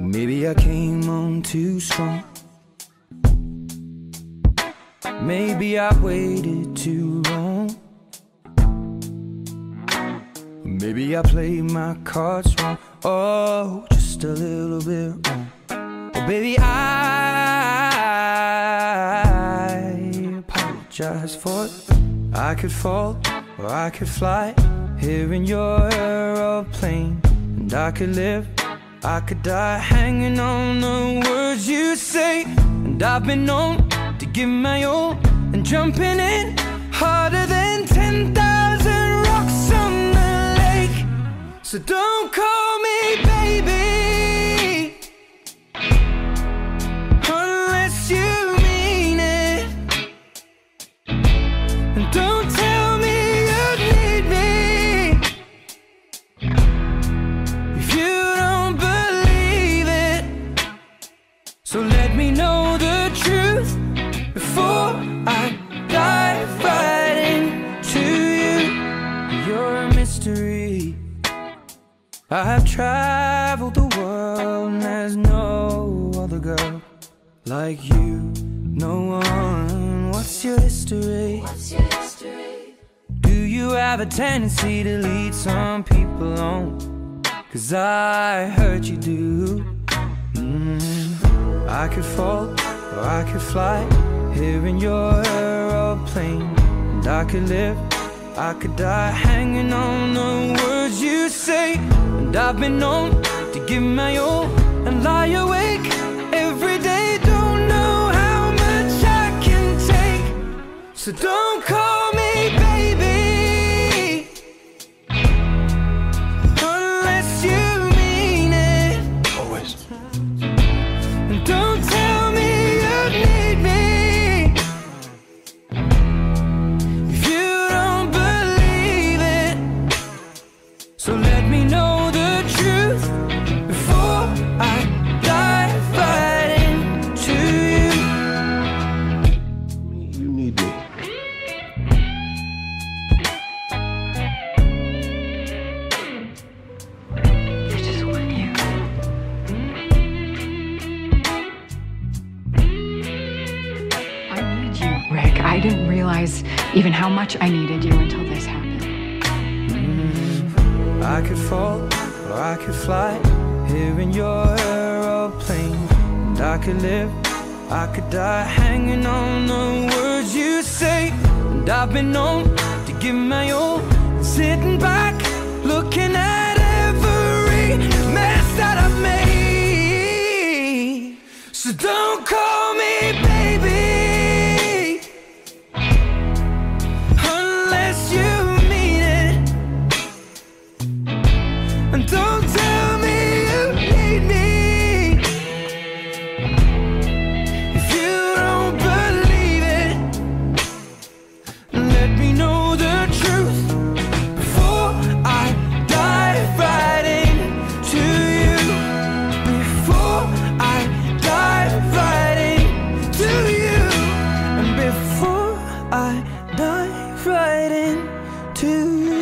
Maybe I came on too strong. Maybe I waited too long. Maybe I played my cards wrong. Oh, just a little bit wrong. Oh, baby, I apologize for it. I could fall or I could fly here in your aeroplane. And I could live, I could die hanging on the words you say. And I've been known to give my all and jumping in harder than 10,000 rocks on the lake. So don't call me baby unless you mean it. And don't tell me you need me if you don't believe it. So let me know the truth before I dive right into you. You're a mystery. I've traveled the world and there's no other girl like you. No one. What's your history? What's your history? Do you have a tendency to lead some people on? 'Cause I heard you do. I could fall or I could fly here in your aeroplane. And I could live, I could die hanging on the words you say. And I've been known to give my all and lie awake every day. Don't know how much I can take. So don't call me baby unless you mean it. Always. And don't tell me you need me if you don't believe it. So let me know the truth before I dive right into you. You need me. I just want you. I need you, Rick. I didn't realize even how much I needed you until this happened. I could fall or I could fly here in your aeroplane. And I could live, I could die hanging on the words you say. And I've been known to give my all, sitting back, looking at every mess that I've made. So don't call me baby unless you mean it. And don't tell me you need me if you don't believe it. Let me know the truth before I dive right into you. Before I dive right into you. And before I dive right into you.